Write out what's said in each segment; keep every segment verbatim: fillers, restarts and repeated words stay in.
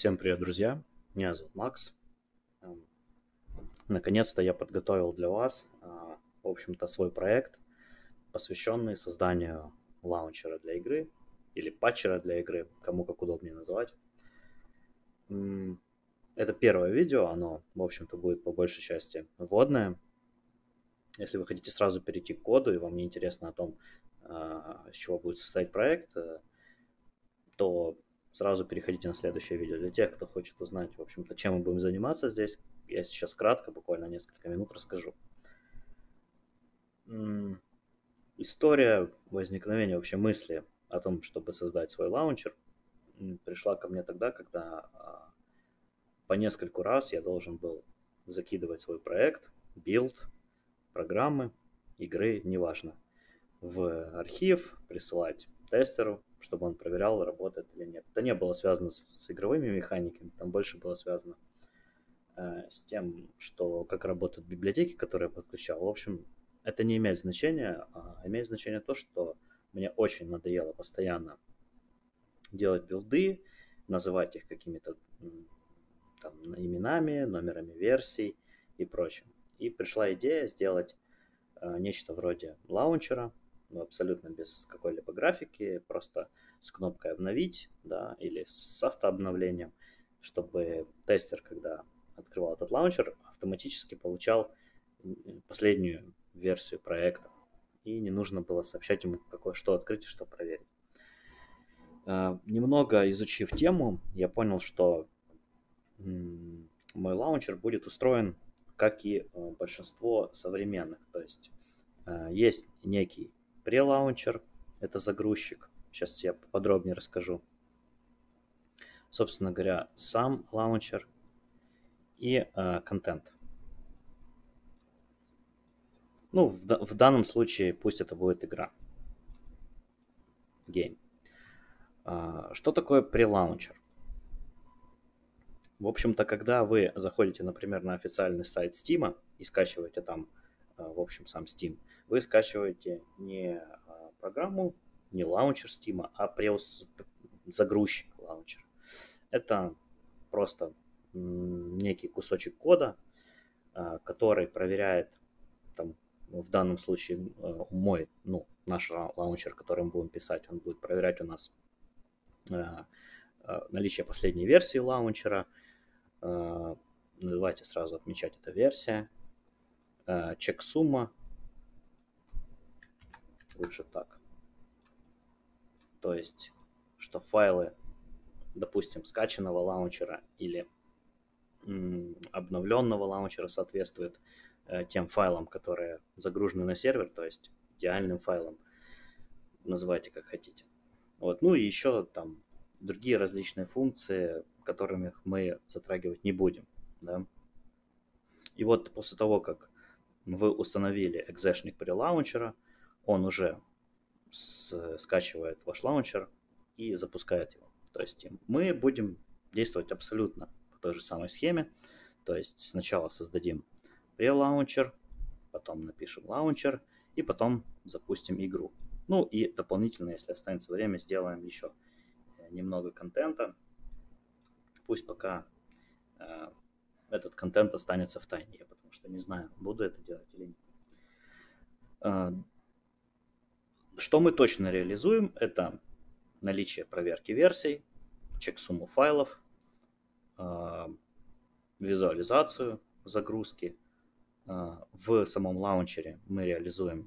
Всем привет, друзья! Меня зовут Макс. Эм, Наконец-то я подготовил для вас, а, в общем-то, свой проект, посвященный созданию лаунчера для игры или патчера для игры, кому как удобнее называть. М, Это первое видео, оно, в общем-то, будет по большей части вводное. Если вы хотите сразу перейти к коду и вам не интересно о том, а, с чего будет состоять проект, э, то сразу переходите на следующее видео. Для тех, кто хочет узнать, в общем-то, чем мы будем заниматься здесь, я сейчас кратко, буквально несколько минут расскажу. М, История возникновения вообще мысли о том, чтобы создать свой лаунчер, м, пришла ко мне тогда, когда а, по нескольку раз я должен был закидывать свой проект, билд, программы, игры, неважно, в архив, присылать тестеру, чтобы он проверял, работает или нет. Это не было связано с, с игровыми механиками, там больше было связано э, с тем, что как работают библиотеки, которые я подключал. В общем, это не имеет значения, а имеет значение то, что мне очень надоело постоянно делать билды, называть их какими-то м, там именами, номерами версий и прочим. И пришла идея сделать э, нечто вроде лаунчера, ну, абсолютно без какой-либо графики, просто с кнопкой обновить, да, или с автообновлением, чтобы тестер, когда открывал этот лаунчер, автоматически получал последнюю версию проекта. И не нужно было сообщать ему, какое, что открыть и что проверить. Э, Немного изучив тему, я понял, что м, мой лаунчер будет устроен, как и э, большинство современных. То есть э, есть некий прелаунчер, это загрузчик. Сейчас я подробнее расскажу. Собственно говоря, сам лаунчер и э, контент. Ну, в, да- в данном случае пусть это будет игра. Game. А, что такое прелаунчер? В общем-то, когда вы заходите, например, на официальный сайт Steam и скачиваете там, э, в общем, сам Steam, вы скачиваете не а, программу, не лаунчер Steam, а преус- загрузчик лаунчера. Это просто м, некий кусочек кода, а, который проверяет, там, в данном случае э, мой, ну, наш ла- лаунчер, который мы будем писать, он будет проверять у нас э, э, наличие последней версии лаунчера. Э, Давайте сразу отмечать, это версия. Э, Чек-сумма, лучше так. То есть, что файлы, допустим, скачанного лаунчера или м, обновленного лаунчера соответствуют э, тем файлам, которые загружены на сервер, то есть идеальным файлом, называйте как хотите. Вот. Ну и еще там другие различные функции, которыми мы затрагивать не будем. Да? И вот после того, как вы установили экзешник прелаунчера, он уже с- скачивает ваш лаунчер и запускает его. То есть мы будем действовать абсолютно по той же самой схеме. То есть сначала создадим прелаунчер, потом напишем лаунчер и потом запустим игру. Ну и дополнительно, если останется время, сделаем еще немного контента. Пусть пока э, этот контент останется в тайне, я потому что не знаю, буду это делать или нет. Э, Что мы точно реализуем, это наличие проверки версий, чек-сумму файлов, э, визуализацию загрузки. Э, В самом лаунчере мы реализуем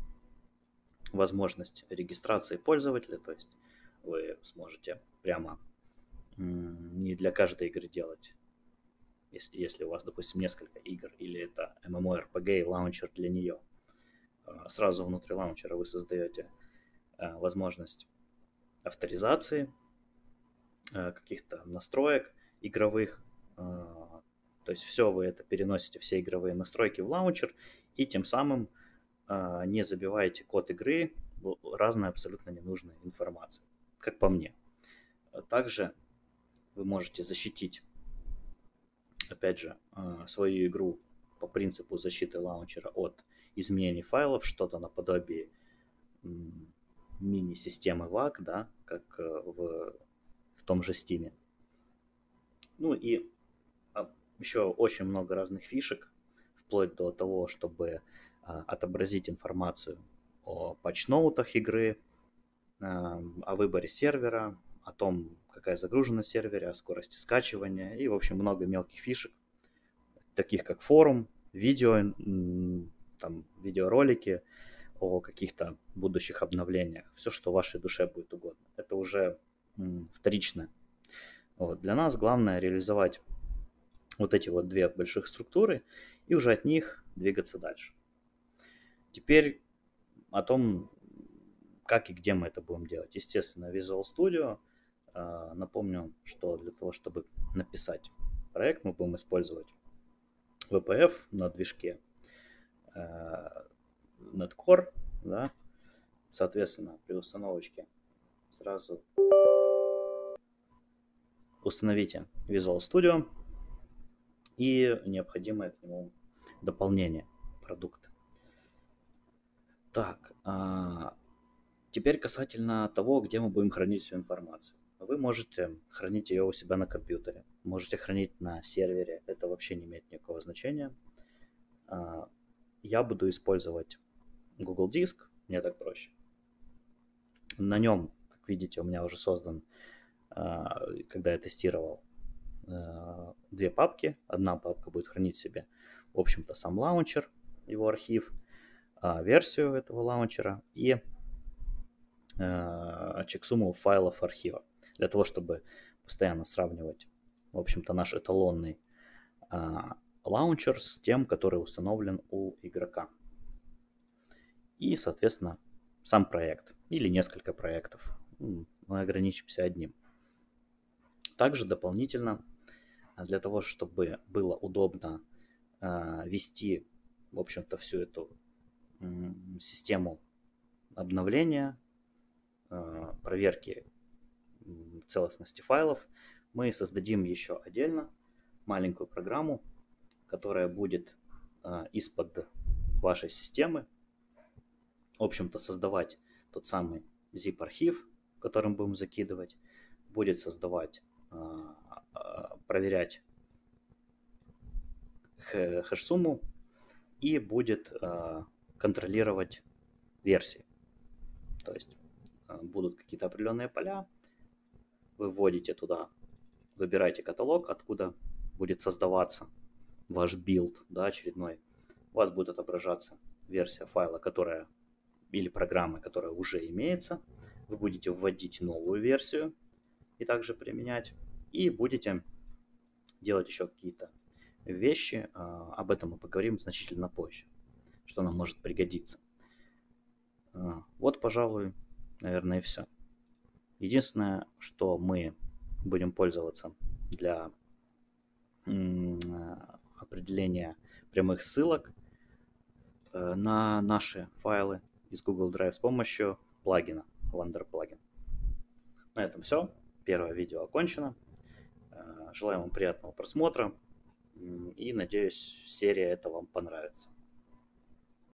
возможность регистрации пользователя, то есть вы сможете прямо м, не для каждой игры делать, если, если у вас, допустим, несколько игр, или это MMORPG и лаунчер для нее. Э, Сразу внутри лаунчера вы создаете э, возможность авторизации, э, каких-то настроек игровых. э, То есть все вы это переносите, все игровые настройки в лаунчер, и тем самым э, не забиваете код игры разной абсолютно ненужной информацией, как по мне. Также вы можете защитить, опять же, э, свою игру по принципу защиты лаунчера от изменений файлов, что-то наподобие м, мини-системы вак, да, как э, в, в том же Steam. Ну и а, еще очень много разных фишек, вплоть до того, чтобы а, отобразить информацию о патчноутах игры, а, о выборе сервера, о том, какая загруженность сервера, о скорости скачивания и, в общем, много мелких фишек, таких как форум, видео, м, там, видеоролики о каких-то будущих обновлениях, все, что вашей душе будет угодно. Это уже м, вторично. Вот. Для нас главное реализовать вот эти вот две больших структуры и уже от них двигаться дальше. Теперь о том, как и где мы это будем делать. Естественно, Visual Studio. Э, Напомню, что для того, чтобы написать проект, мы будем использовать ви пи эф на движке э, Netcore, да. Соответственно, при установочке сразу установите Visual Studio и необходимое к нему дополнение, продукт. Так, а, теперь касательно того, где мы будем хранить всю информацию. Вы можете хранить ее у себя на компьютере, можете хранить на сервере, это вообще не имеет никакого значения. А, я буду использовать Google Диск, мне так проще. На нем, как видите, у меня уже создан, а, когда я тестировал, а, две папки. Одна папка будет хранить в себе, в общем-то, сам лаунчер, его архив, а, версию этого лаунчера и э, чексуму файлов архива, для того, чтобы постоянно сравнивать, в общем-то, наш эталонный э, лаунчер с тем, который установлен у игрока. И, соответственно, сам проект или несколько проектов. Мы ограничимся одним. Также дополнительно, для того, чтобы было удобно э, вести, в общем-то, всю эту э, систему обновления, проверки целостности файлов, мы создадим еще отдельно маленькую программу, которая будет э, из-под вашей системы, в общем-то, создавать тот самый zip-архив, которым будем закидывать, будет создавать, э, э, проверять хэш-сумму и будет э, контролировать версии. То есть э, будут какие-то определенные поля, вы вводите туда, выбираете каталог, откуда будет создаваться ваш билд, да, очередной. У вас будет отображаться версия файла, которая или программы, которая уже имеется. Вы будете вводить новую версию и также применять. И будете делать еще какие-то вещи. Об этом мы поговорим значительно позже, что нам может пригодиться. Вот, пожалуй, наверное, и все. Единственное, что мы будем пользоваться для определения прямых ссылок на наши файлы из Google Drive с помощью плагина Wander плагин. На этом все. Первое видео окончено. Желаю вам приятного просмотра и надеюсь, серия эта вам понравится.